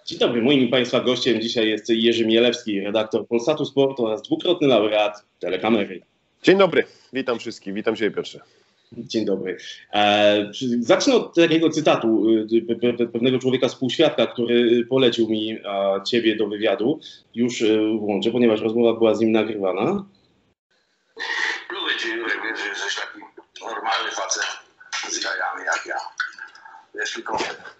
Dzień dobry, moim i Państwa gościem dzisiaj jest Jerzy Mielewski, redaktor Polsatu Sport oraz dwukrotny laureat Telekamery. Dzień dobry, witam wszystkich, witam Cię Piotrze. Dzień dobry. Zacznę od takiego cytatu pewnego człowieka współświadka, który polecił mi Ciebie do wywiadu. Już włączę, ponieważ rozmowa była z nim nagrywana. Lubię Cię, Jurek, wiesz, że jesteś taki normalny facet z jajami jak ja. Wiesz, tylko...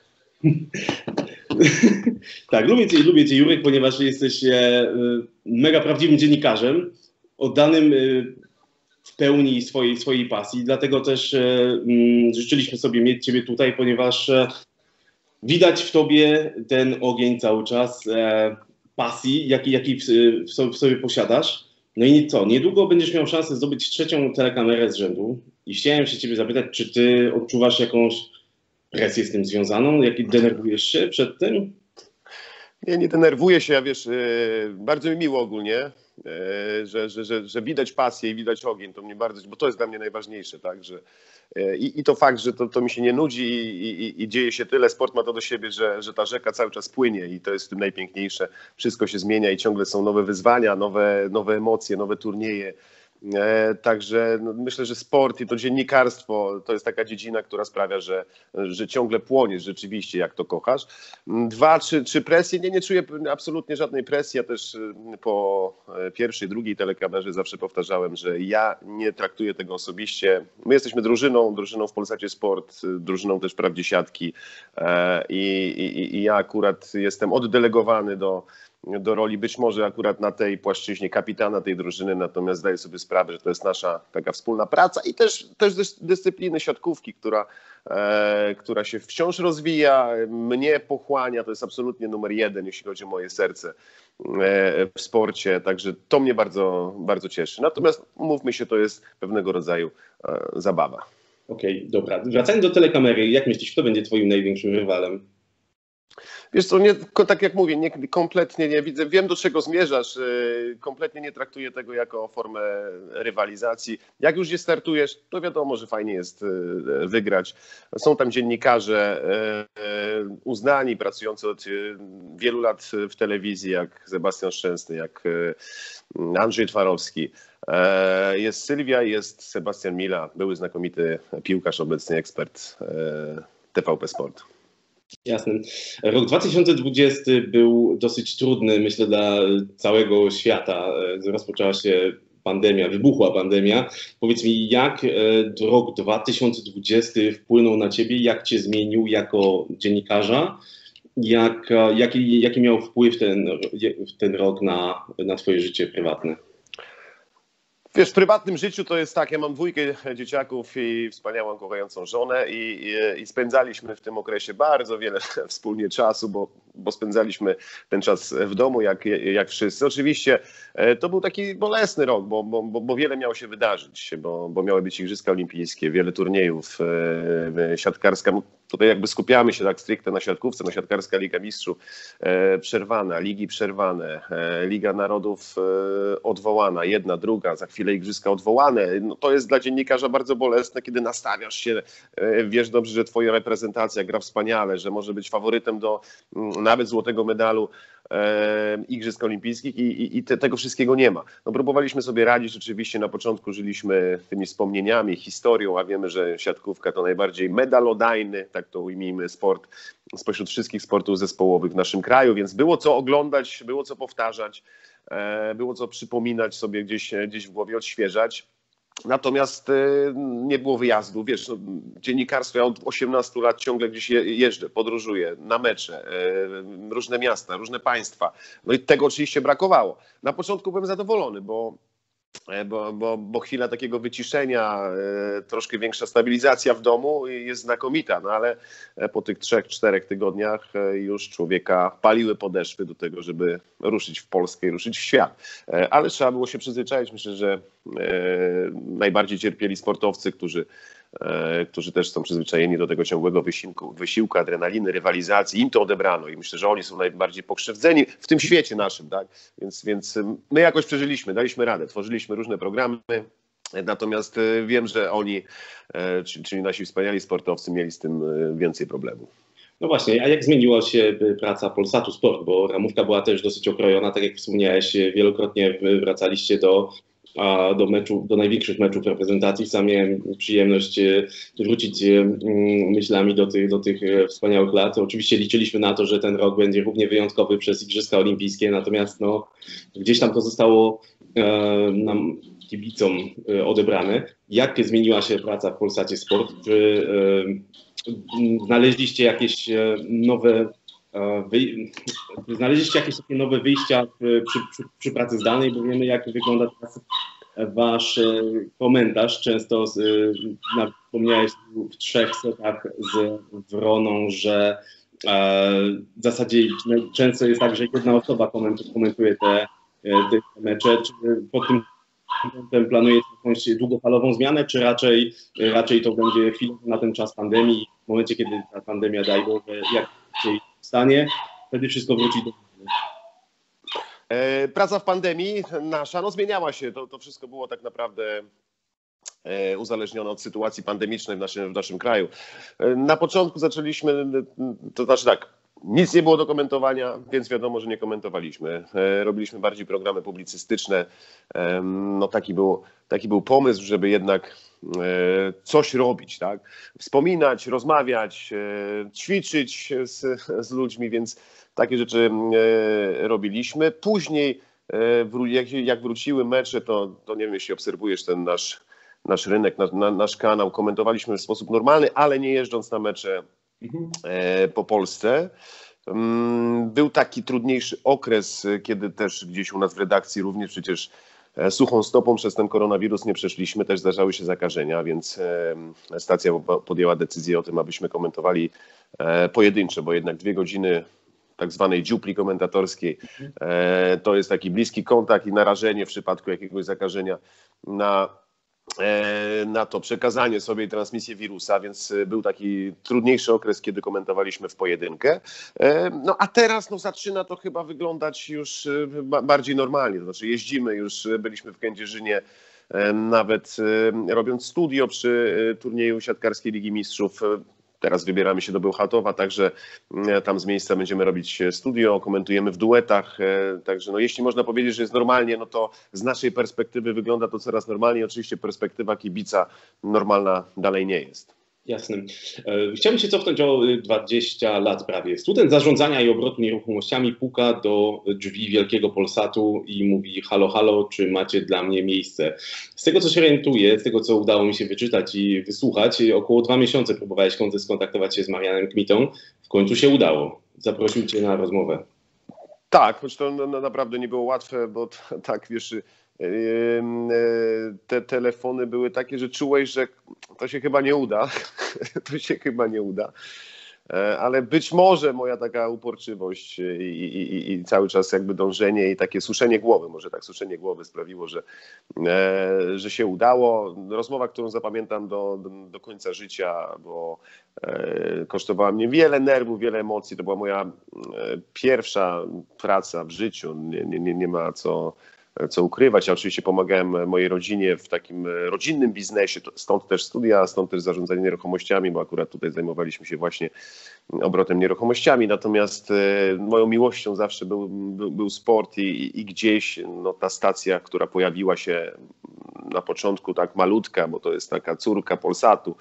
Tak, lubię Cię, Jurek, ponieważ jesteś mega prawdziwym dziennikarzem, oddanym w pełni swojej pasji. Dlatego też życzyliśmy sobie mieć Ciebie tutaj, ponieważ widać w Tobie ten ogień cały czas, pasji, jaki w sobie posiadasz. No i co, niedługo będziesz miał szansę zdobyć trzecią telekamerę z rzędu. I chciałem się Ciebie zapytać, czy Ty odczuwasz jakąś presję z tym związaną? Denerwujesz się przed tym? Nie denerwuję się, wiesz, bardzo mi miło ogólnie, że widać pasję i widać ogień, to mnie bardzo, bo to jest dla mnie najważniejsze, tak, że i to fakt, że to mi się nie nudzi i dzieje się tyle, sport ma to do siebie, że ta rzeka cały czas płynie i to jest w tym najpiękniejsze, wszystko się zmienia i ciągle są nowe wyzwania, nowe emocje, nowe turnieje. Także myślę, że sport i to dziennikarstwo to jest taka dziedzina, która sprawia, że ciągle płoniesz rzeczywiście, jak to kochasz. Dwa, czy presję? Nie czuję absolutnie żadnej presji. Ja też po pierwszej, drugiej telekamerze zawsze powtarzałem, że ja nie traktuję tego osobiście. My jesteśmy drużyną w Polsacie Sport, drużyną też Prawdzie Siatki i ja akurat jestem oddelegowany do roli być może akurat na tej płaszczyźnie kapitana tej drużyny, natomiast zdaję sobie sprawę, że to jest nasza taka wspólna praca i też dyscypliny siatkówki, która się wciąż rozwija, mnie pochłania, to jest absolutnie numer jeden, jeśli chodzi o moje serce w sporcie, także to mnie bardzo, bardzo cieszy. Natomiast umówmy się, to jest pewnego rodzaju zabawa. Okej, dobra. Wracając do telekamery, jak myślisz, kto będzie twoim największym rywalem? Wiesz co, tak jak mówię, kompletnie nie widzę, wiem do czego zmierzasz, kompletnie nie traktuję tego jako formę rywalizacji. Jak już je startujesz, to wiadomo, że fajnie jest wygrać. Są tam dziennikarze uznani, pracujący od wielu lat w telewizji, jak Sebastian Szczęsny, jak Andrzej Twarowski. Jest Sylwia, jest Sebastian Mila, były znakomity piłkarz, obecny ekspert TVP Sport. Jasne. Rok 2020 był dosyć trudny, myślę, dla całego świata. Rozpoczęła się pandemia, wybuchła pandemia. Powiedz mi, jak rok 2020 wpłynął na ciebie, jak cię zmienił jako dziennikarza? Jaki miał wpływ ten rok na twoje życie prywatne? Wiesz, w prywatnym życiu to jest tak, ja mam dwójkę dzieciaków i wspaniałą, kochającą żonę i spędzaliśmy w tym okresie bardzo wiele wspólnie czasu, bo spędzaliśmy ten czas w domu jak wszyscy. Oczywiście to był taki bolesny rok, bo wiele miało się wydarzyć, bo miały być Igrzyska Olimpijskie, wiele turniejów, siatkarska. Tutaj jakby skupiamy się tak stricte na siatkówce, siatkarska Liga Mistrzów przerwana, ligi przerwane, Liga Narodów odwołana, jedna, druga, za chwilę Igrzyska odwołane. No to jest dla dziennikarza bardzo bolesne, kiedy nastawiasz się, wiesz dobrze, że twoja reprezentacja gra wspaniale, że może być faworytem do nawet złotego medalu Igrzysk Olimpijskich i tego wszystkiego nie ma. No, próbowaliśmy sobie radzić, oczywiście na początku żyliśmy tymi wspomnieniami, historią, a wiemy, że siatkówka to najbardziej medalodajny, tak to ujmijmy, sport spośród wszystkich sportów zespołowych w naszym kraju, więc było co oglądać, było co powtarzać, było co przypominać sobie gdzieś w głowie, odświeżać. Natomiast nie było wyjazdu. Wiesz, dziennikarstwo, ja od 18 lat ciągle gdzieś jeżdżę, podróżuję na mecze, różne miasta, różne państwa. No i tego oczywiście brakowało. Na początku byłem zadowolony, bo chwila takiego wyciszenia, troszkę większa stabilizacja w domu jest znakomita, no ale po tych 3-4 tygodniach już człowieka paliły podeszwy do tego, żeby ruszyć w Polskę i ruszyć w świat. Ale trzeba było się przyzwyczaić. Myślę, że najbardziej cierpieli sportowcy, którzy też są przyzwyczajeni do tego ciągłego wysiłku, adrenaliny, rywalizacji. Im to odebrano i myślę, że oni są najbardziej pokrzywdzeni w tym świecie naszym, tak? Więc my jakoś przeżyliśmy, daliśmy radę, tworzyliśmy różne programy, natomiast wiem, że oni, czyli nasi wspaniali sportowcy, mieli z tym więcej problemów. No właśnie, a jak zmieniła się praca Polsatu Sport, bo ramówka była też dosyć okrojona, tak jak wspomniałeś, wielokrotnie wracaliście do meczu, do największych meczów reprezentacji. Sam miałem przyjemność wrócić myślami do tych wspaniałych lat. Oczywiście liczyliśmy na to, że ten rok będzie równie wyjątkowy przez Igrzyska Olimpijskie, natomiast no, gdzieś tam to zostało nam kibicom odebrane. Jak zmieniła się praca w Polsacie Sport? Czy znaleźliście jakieś nowe znaleźliście jakieś takie nowe wyjścia przy pracy zdalnej, bo wiemy, jak wygląda teraz wasz komentarz. Często wspomniałeś w 3 setach z Wroną, że w zasadzie często jest tak, że jedna osoba komentuje te mecze. Czy pod tym kątem planujecie jakąś długofalową zmianę, czy raczej to będzie chwilą na ten czas pandemii? W momencie, kiedy ta pandemia, daj Boże, jak się stanie, wtedy wszystko wróci do normy. Praca w pandemii nasza no zmieniała się. To wszystko było tak naprawdę uzależnione od sytuacji pandemicznej w naszym kraju. Na początku zaczęliśmy, to znaczy tak, nic nie było do komentowania, więc wiadomo, że nie komentowaliśmy. Robiliśmy bardziej programy publicystyczne. No taki był pomysł, żeby jednak coś robić, tak? Wspominać, rozmawiać, ćwiczyć z ludźmi, więc takie rzeczy robiliśmy. Później, jak wróciły mecze, to nie wiem, jeśli obserwujesz ten nasz rynek, nasz kanał, komentowaliśmy w sposób normalny, ale nie jeżdżąc na mecze po Polsce. Był taki trudniejszy okres, kiedy też gdzieś u nas w redakcji również przecież suchą stopą przez ten koronawirus nie przeszliśmy, też zdarzały się zakażenia, więc stacja podjęła decyzję o tym, abyśmy komentowali pojedynczo, bo jednak 2 godziny tak zwanej dziupli komentatorskiej to jest taki bliski kontakt i narażenie w przypadku jakiegoś zakażenia na to przekazanie sobie transmisję wirusa, więc był taki trudniejszy okres, kiedy komentowaliśmy w pojedynkę. No a teraz zaczyna to chyba wyglądać już bardziej normalnie, to znaczy jeździmy, już byliśmy w Kędzierzynie, nawet robiąc studio przy turnieju siatkarskiej Ligi Mistrzów. Teraz wybieramy się do Bełchatowa, także tam z miejsca będziemy robić studio, komentujemy w duetach, także no, jeśli można powiedzieć, że jest normalnie, no to z naszej perspektywy wygląda to coraz normalniej. Oczywiście perspektywa kibica normalna dalej nie jest. Jasne. Chciałbym się cofnąć o 20 lat prawie. Student zarządzania i obrotu nieruchomościami puka do drzwi Wielkiego Polsatu i mówi: halo, halo, czy macie dla mnie miejsce? Z tego, co się orientuję, z tego, co udało mi się wyczytać i wysłuchać, około 2 miesiące próbowałeś skontaktować się z Marianem Kmitą. W końcu się udało. Zaprosił cię na rozmowę. Tak, choć to naprawdę nie było łatwe, bo tak, wiesz, te telefony były takie, że czułeś, że to się chyba nie uda. To się chyba nie uda. Ale być może moja taka uporczywość i cały czas jakby dążenie i takie suszenie głowy, może tak suszenie głowy sprawiło, że się udało. Rozmowa, którą zapamiętam do końca życia, bo kosztowała mnie wiele nerwów, wiele emocji. To była moja pierwsza praca w życiu. Nie ma co ukrywać. Ja oczywiście pomagałem mojej rodzinie w takim rodzinnym biznesie, stąd też studia, stąd też zarządzanie nieruchomościami, bo akurat tutaj zajmowaliśmy się właśnie obrotem nieruchomościami. Natomiast moją miłością zawsze był sport i gdzieś ta stacja, która pojawiła się na początku tak malutka, bo to jest taka córka Polsatu,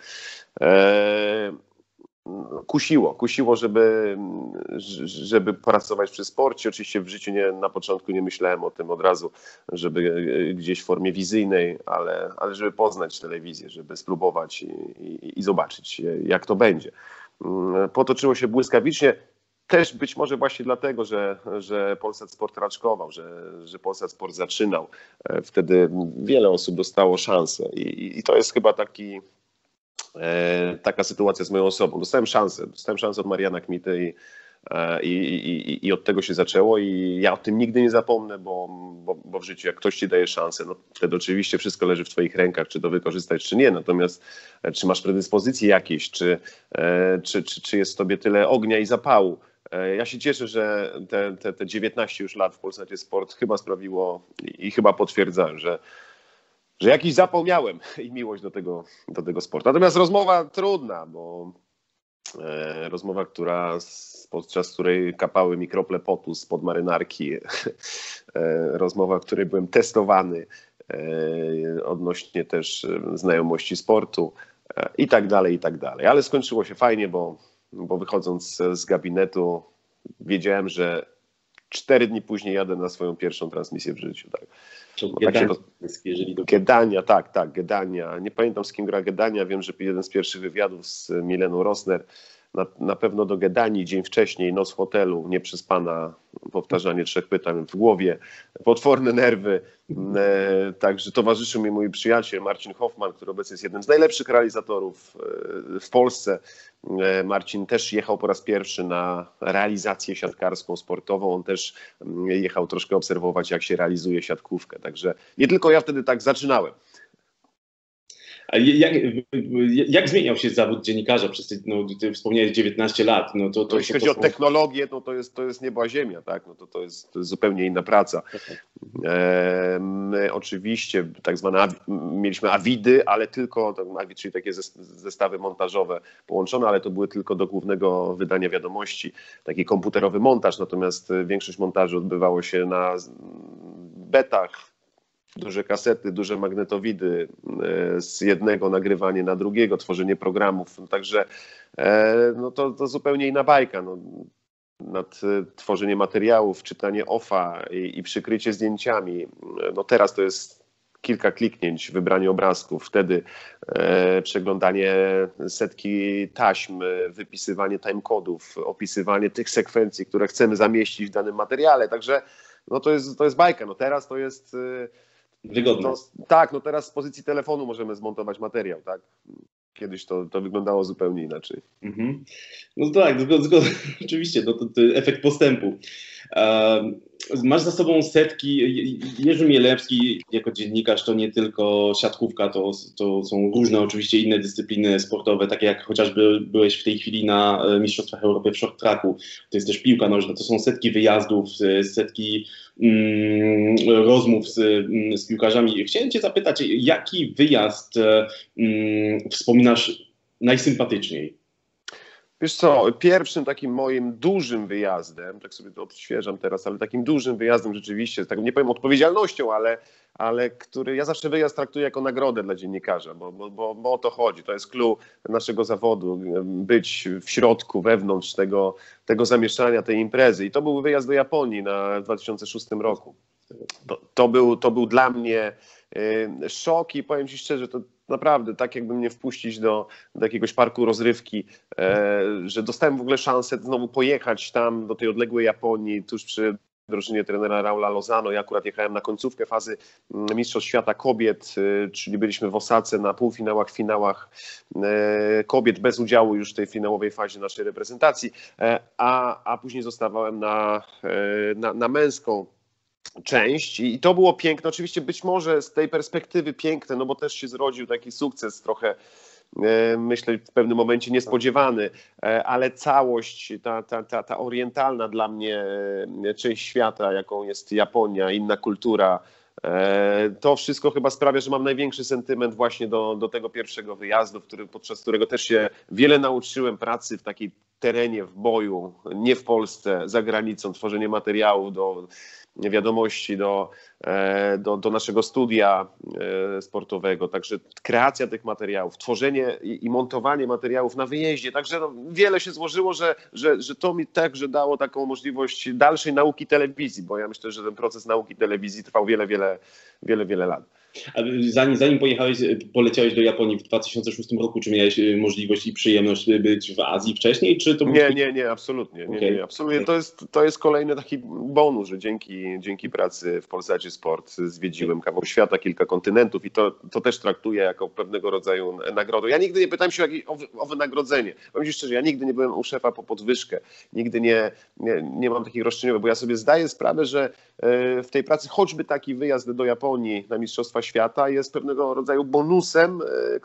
kusiło, żeby pracować przy sporcie. Oczywiście w życiu na początku nie myślałem o tym od razu, żeby gdzieś w formie wizyjnej, ale żeby poznać telewizję, żeby spróbować i zobaczyć, jak to będzie. Potoczyło się błyskawicznie. Też być może właśnie dlatego, że Polsat Sport raczkował, że Polsat Sport zaczynał. Wtedy wiele osób dostało szansę i to jest chyba taka sytuacja z moją osobą. Dostałem szansę od Mariana Kmity i od tego się zaczęło i ja o tym nigdy nie zapomnę, bo w życiu jak ktoś ci daje szansę, no wtedy oczywiście wszystko leży w twoich rękach, czy to wykorzystać, czy nie. Natomiast czy masz predyspozycje jakieś, czy jest w tobie tyle ognia i zapału. Ja się cieszę, że te 19 już lat w Polsacie Sport chyba sprawiło i chyba potwierdzałem, że jakiś zapał miałem i miłość do tego sportu. Natomiast rozmowa trudna, bo Rozmowa, podczas której kapały mi krople potu spod marynarki. Rozmowa, w której byłem testowany odnośnie też znajomości sportu i tak dalej, i tak dalej. Ale skończyło się fajnie, bo wychodząc z gabinetu wiedziałem, że 4 dni później jadę na swoją pierwszą transmisję w życiu. Tak. Gedania, tak, Gedania. Nie pamiętam, z kim gra Gedania. Wiem, że jeden z pierwszych wywiadów z Mileną Rosner. Na pewno do Gedanii dzień wcześniej, noc w hotelu, nieprzespana, powtarzanie 3 pytań w głowie, potworne nerwy. Także towarzyszył mi mój przyjaciel Marcin Hoffman, który obecnie jest jednym z najlepszych realizatorów w Polsce. Marcin też jechał po raz pierwszy na realizację siatkarską, sportową. On też jechał troszkę obserwować, jak się realizuje siatkówkę. Także nie tylko ja wtedy tak zaczynałem. A jak zmieniał się zawód dziennikarza przez ty wspomniałeś 19 lat? Jeśli chodzi o technologię, to jest niebo a ziemia, tak? To jest zupełnie inna praca. My oczywiście tak zwane mieliśmy awidy, ale tylko, czyli takie zestawy montażowe połączone, ale to były tylko do głównego wydania wiadomości, taki komputerowy montaż, natomiast większość montażu odbywało się na betach, duże kasety, duże magnetowidy, z jednego nagrywanie na drugiego, tworzenie programów. Także to zupełnie inna bajka. Nad tworzenie materiałów, czytanie OFA i przykrycie zdjęciami. Teraz to jest kilka kliknięć, wybranie obrazków, wtedy przeglądanie setki taśm, wypisywanie timekodów, opisywanie tych sekwencji, które chcemy zamieścić w danym materiale. Także to jest bajka. Teraz to jest wygodne. Teraz z pozycji telefonu możemy zmontować materiał, tak? Kiedyś to wyglądało zupełnie inaczej. Mhm. Tak, oczywiście, to efekt postępu. Masz za sobą setki. Jerzy Mielewski jako dziennikarz to nie tylko siatkówka, to są różne oczywiście inne dyscypliny sportowe, takie jak chociażby byłeś w tej chwili na Mistrzostwach Europy w short tracku. To jest też piłka nożna, to są setki wyjazdów, setki rozmów z piłkarzami. Chciałem cię zapytać, jaki wyjazd wspominasz najsympatyczniej? Wiesz co, pierwszym takim moim dużym wyjazdem, tak sobie to odświeżam teraz, ale takim dużym wyjazdem rzeczywiście, tak nie powiem odpowiedzialnością, ale który ja zawsze wyjazd traktuję jako nagrodę dla dziennikarza, bo o to chodzi. To jest clou naszego zawodu, być w środku, wewnątrz tego zamieszania, tej imprezy. I to był wyjazd do Japonii w 2006 roku. To był dla mnie szok i powiem ci szczerze, to naprawdę tak jakby mnie wpuścić do jakiegoś parku rozrywki, że dostałem w ogóle szansę znowu pojechać tam do tej odległej Japonii, tuż przy drużynie trenera Raula Lozano. Ja akurat jechałem na końcówkę fazy Mistrzostw Świata Kobiet, czyli byliśmy w Osace na półfinałach, finałach kobiet bez udziału już w tej finałowej fazie naszej reprezentacji, a później zostawałem na męską część i to było piękne. Oczywiście być może z tej perspektywy piękne, bo też się zrodził taki sukces trochę, myślę, w pewnym momencie niespodziewany, ale całość, ta orientalna dla mnie część świata, jaką jest Japonia, inna kultura, to wszystko chyba sprawia, że mam największy sentyment właśnie do tego pierwszego wyjazdu, podczas którego też się wiele nauczyłem pracy w takiej terenie, w boju, nie w Polsce, za granicą, tworzenie materiałów do wiadomości, do naszego studia sportowego. Także kreacja tych materiałów, tworzenie i montowanie materiałów na wyjeździe. Także wiele się złożyło, że to mi także dało taką możliwość dalszej nauki telewizji, bo ja myślę, że ten proces nauki telewizji trwał wiele lat. A zanim poleciałeś do Japonii w 2006 roku, czy miałeś możliwość i przyjemność być w Azji wcześniej? Czy to Nie, absolutnie. Nie, absolutnie. To jest kolejny taki bonus, że dzięki pracy w Polsacie Sport zwiedziłem kawał świata, kilka kontynentów i to też traktuję jako pewnego rodzaju nagrodę. Ja nigdy nie pytałem się o wynagrodzenie. Powiem ci szczerze, ja nigdy nie byłem u szefa po podwyżkę. Nigdy nie mam takich roszczeniowych, bo ja sobie zdaję sprawę, że w tej pracy choćby taki wyjazd do Japonii na Mistrzostwa Świata jest pewnego rodzaju bonusem,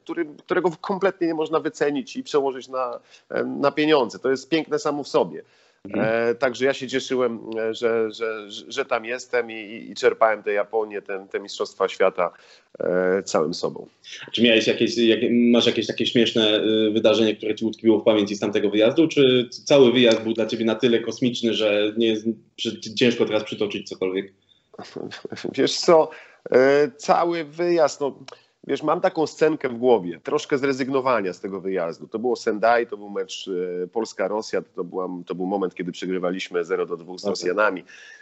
którego kompletnie nie można wycenić i przełożyć na pieniądze. To jest piękne samo w sobie. Także ja się cieszyłem, że tam jestem i czerpałem tę Japonię, te Mistrzostwa Świata całym sobą. Czy masz jakieś takie śmieszne wydarzenie, które ci utkwiło w pamięci z tamtego wyjazdu, czy cały wyjazd był dla ciebie na tyle kosmiczny, że nie jest ciężko teraz przytoczyć cokolwiek? Wiesz co, cały wyjazd, no wiesz, mam taką scenkę w głowie, troszkę zrezygnowania z tego wyjazdu. To było Sendai, to był mecz Polska-Rosja, to był moment, kiedy przegrywaliśmy 0-2 z Rosjanami.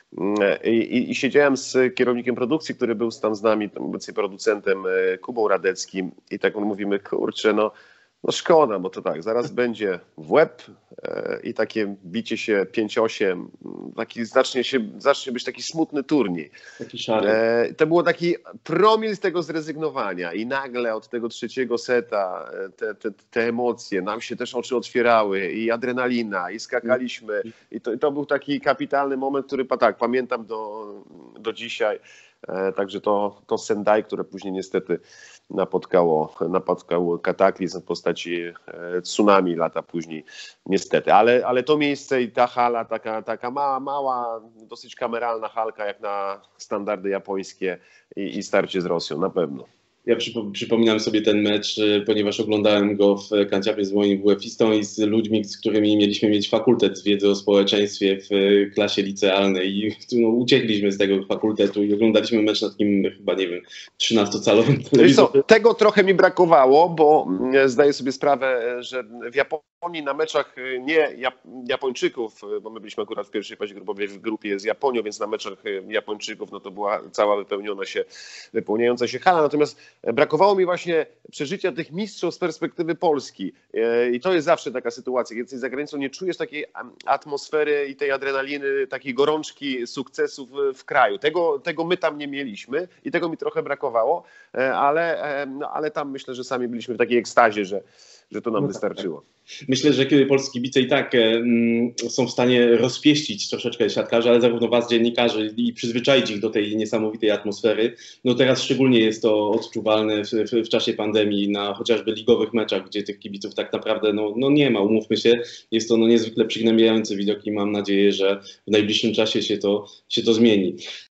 I siedziałem z kierownikiem produkcji, który był tam z nami, tam obecnie producentem Kubą Radeckim i tak mówimy, kurczę, no szkoda, bo to tak, zaraz będzie w łeb i takie bicie się 5-8, taki zacznie być taki smutny turniej. Taki szary. To było taki promil z tego zrezygnowania i nagle od tego trzeciego seta te emocje, nam się też oczy otwierały i adrenalina i skakaliśmy i to był taki kapitalny moment, który tak pamiętam do dzisiaj. Także to Sendai, które później niestety napotkało kataklizm w postaci tsunami lata później, niestety. Ale to miejsce i ta hala, taka mała, dosyć kameralna halka, jak na standardy japońskie i starcie z Rosją, na pewno. Ja przypominam sobie ten mecz, ponieważ oglądałem go w kanciapie z moim WF-istą i z ludźmi, z którymi mieliśmy mieć fakultet wiedzy o społeczeństwie w klasie licealnej. I uciekliśmy z tego fakultetu i oglądaliśmy mecz na takim chyba, nie wiem, 13-calowym telewizorze. Tego trochę mi brakowało, bo zdaję sobie sprawę, że w Japonii na meczach nie Japończyków, bo my byliśmy akurat w pierwszej fazie grupowej w grupie z Japonią, więc na meczach Japończyków no to była cała wypełniająca się hala. Natomiast brakowało mi właśnie przeżycia tych mistrzostw z perspektywy Polski. I to jest zawsze taka sytuacja, kiedy jesteś za granicą, nie czujesz takiej atmosfery i tej adrenaliny, takiej gorączki sukcesów w kraju. Tego my tam nie mieliśmy i tego mi trochę brakowało, ale tam myślę, że sami byliśmy w takiej ekstazie, że to nam wystarczyło. Myślę, że polscy kibice i tak są w stanie rozpieścić troszeczkę siatkarzy, ale zarówno was, dziennikarzy, i przyzwyczaić ich do tej niesamowitej atmosfery. No teraz szczególnie jest to odczuwalne w czasie pandemii na chociażby ligowych meczach, gdzie tych kibiców tak naprawdę no nie ma, umówmy się. Jest to niezwykle przygnębiający widok i mam nadzieję, że w najbliższym czasie się to zmieni.